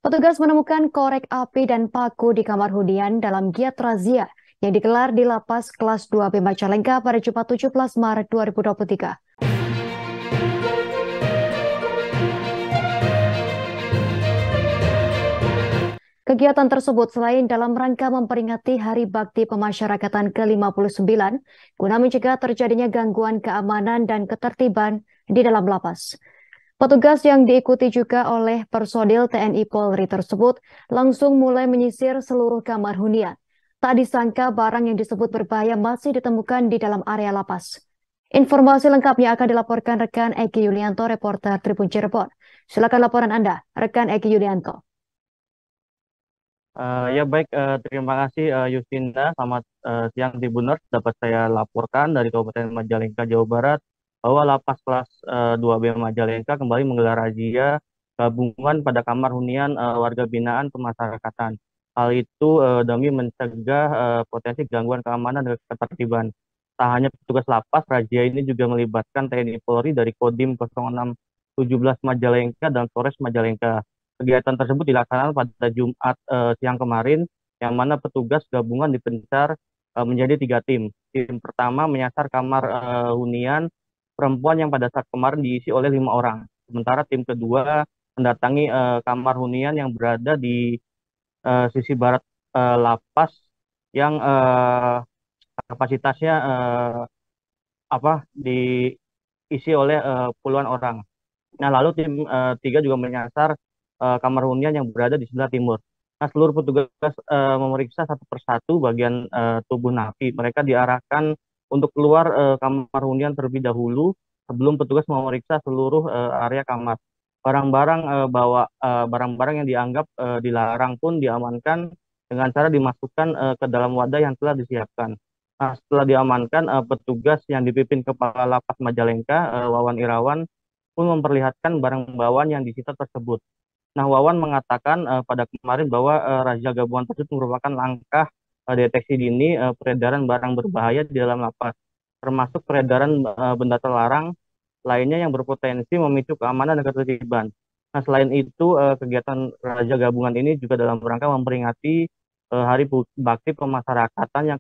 Petugas menemukan korek api dan paku di kamar hunian dalam giat razia yang digelar di Lapas Kelas 2B Majalengka pada Jumat 17 Maret 2023. Kegiatan tersebut selain dalam rangka memperingati Hari Bakti Pemasyarakatan ke-59, guna mencegah terjadinya gangguan keamanan dan ketertiban di dalam lapas. Petugas yang diikuti juga oleh personil TNI Polri tersebut langsung mulai menyisir seluruh kamar hunian. Tak disangka barang yang disebut berbahaya masih ditemukan di dalam area lapas. Informasi lengkapnya akan dilaporkan rekan Eki Yulianto, reporter Tribun Cirebon. Silakan laporan Anda, rekan Eki Yulianto. Ya baik, terima kasih Yustinda. Selamat siang Tribuners. Dapat saya laporkan dari Kabupaten Majalengka, Jawa Barat, bahwa Lapas Kelas 2B Majalengka kembali menggelar razia gabungan pada kamar hunian warga binaan pemasyarakatan. Hal itu demi mencegah potensi gangguan keamanan dan ketertiban. Tak hanya petugas lapas, razia ini juga melibatkan TNI Polri dari Kodim 0617 Majalengka dan Polres Majalengka. Kegiatan tersebut dilaksanakan pada Jumat siang kemarin, yang mana petugas gabungan dipencar menjadi 3 tim. Tim pertama menyasar kamar hunian perempuan yang pada saat kemarin diisi oleh 5 orang. Sementara tim kedua mendatangi kamar hunian yang berada di sisi barat lapas yang kapasitasnya diisi oleh puluhan orang. Nah, lalu tim tiga juga menyasar kamar hunian yang berada di sebelah timur. Nah, seluruh petugas memeriksa satu persatu bagian tubuh napi. Mereka diarahkan untuk keluar kamar hunian terlebih dahulu sebelum petugas memeriksa seluruh area kamar. Barang-barang yang dianggap dilarang pun diamankan dengan cara dimasukkan ke dalam wadah yang telah disiapkan. Nah, setelah diamankan, petugas yang dipimpin Kepala Lapas Majalengka, Wawan Irawan, pun memperlihatkan barang bawaan yang disita tersebut. Nah, Wawan mengatakan pada kemarin bahwa razia gabungan tersebut merupakan langkah deteksi dini peredaran barang berbahaya di dalam lapas, termasuk peredaran benda terlarang lainnya yang berpotensi memicu keamanan dan ketertiban. Nah, selain itu, kegiatan razia gabungan ini juga dalam rangka memperingati Hari Bakti Pemasyarakatan yang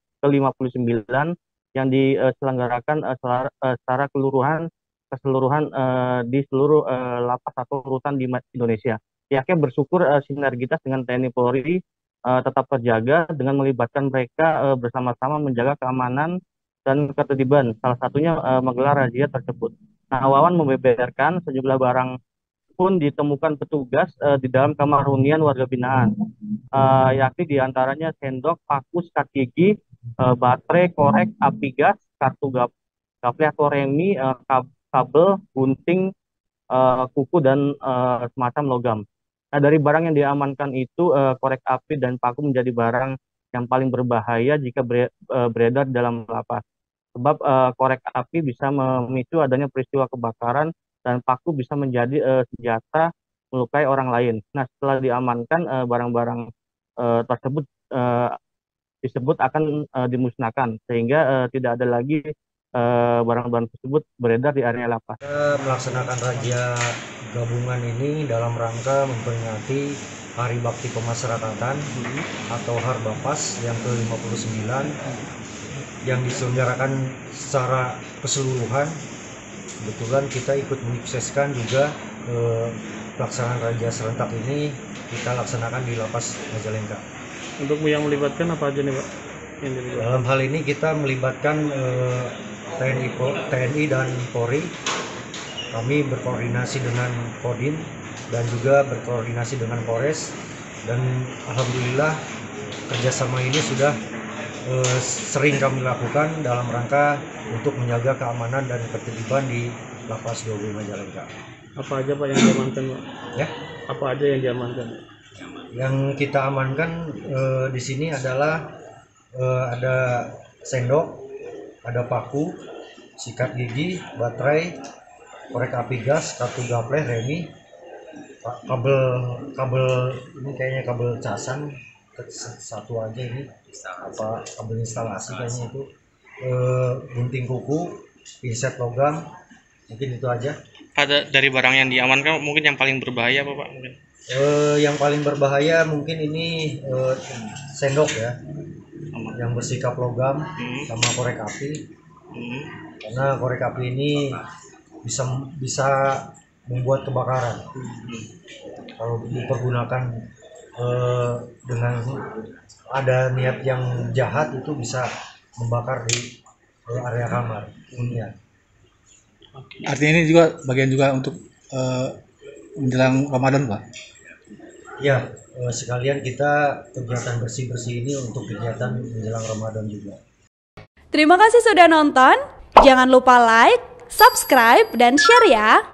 ke-59 yang diselenggarakan secara keseluruhan di seluruh lapas atau rutan di Indonesia. Pihaknya bersyukur sinergitas dengan TNI Polri tetap terjaga dengan melibatkan mereka bersama-sama menjaga keamanan dan ketertiban. Salah satunya menggelar razia tersebut. Nah, Wawan membeberkan sejumlah barang pun ditemukan petugas di dalam kamar hunian warga binaan, yakni diantaranya sendok, paku, sikat gigi, baterai, korek, api gas, kartu gaple atau remi, kabel, gunting, kuku, dan semacam logam. Nah, dari barang yang diamankan itu, korek api dan paku menjadi barang yang paling berbahaya jika beredar di dalam lapas. Sebab korek api bisa memicu adanya peristiwa kebakaran dan paku bisa menjadi senjata melukai orang lain. Nah, setelah diamankan, barang-barang tersebut disebut akan dimusnahkan sehingga tidak ada lagi barang-barang tersebut beredar di area lapas. Kita melaksanakan razia gabungan ini dalam rangka memperingati Hari Bakti Pemasyarakatan atau Harbapas yang ke-59 yang diselenggarakan secara keseluruhan. Kebetulan kita ikut menyukseskan juga pelaksanaan razia serentak ini kita laksanakan di Lapas Majalengka. Untuk yang melibatkan apa aja nih Pak? Dalam hal ini kita melibatkan TNI dan Polri. Kami berkoordinasi dengan Kodim dan juga berkoordinasi dengan Polres, dan alhamdulillah kerjasama ini sudah sering kami lakukan dalam rangka untuk menjaga keamanan dan ketertiban di Lapas 2B Majalengka. Apa aja Pak yang diamankan Pak? Ya, Apa aja yang diamankan? yang kita amankan di sini adalah ada sendok, ada paku, sikat gigi, baterai, korek api gas, kartu gaple, remi, kabel ini kayaknya kabel casan satu aja ini, apa kabel instalasi kayaknya itu, gunting kuku, pinset logam, mungkin itu aja. Ada dari barang yang diamankan mungkin yang paling berbahaya apa Pak? Mungkin. Yang paling berbahaya mungkin ini sendok ya, yang bersikap logam sama korek api. Karena korek api ini bisa membuat kebakaran. Kalau dipergunakan dengan ada niat yang jahat, itu bisa membakar di area kamar hunian. Artinya ini juga bagian juga untuk menjelang Ramadan, Pak? Ya, sekalian kita kegiatan bersih-bersih ini untuk kegiatan menjelang Ramadan juga. Terima kasih sudah nonton. Jangan lupa like, subscribe, dan share ya.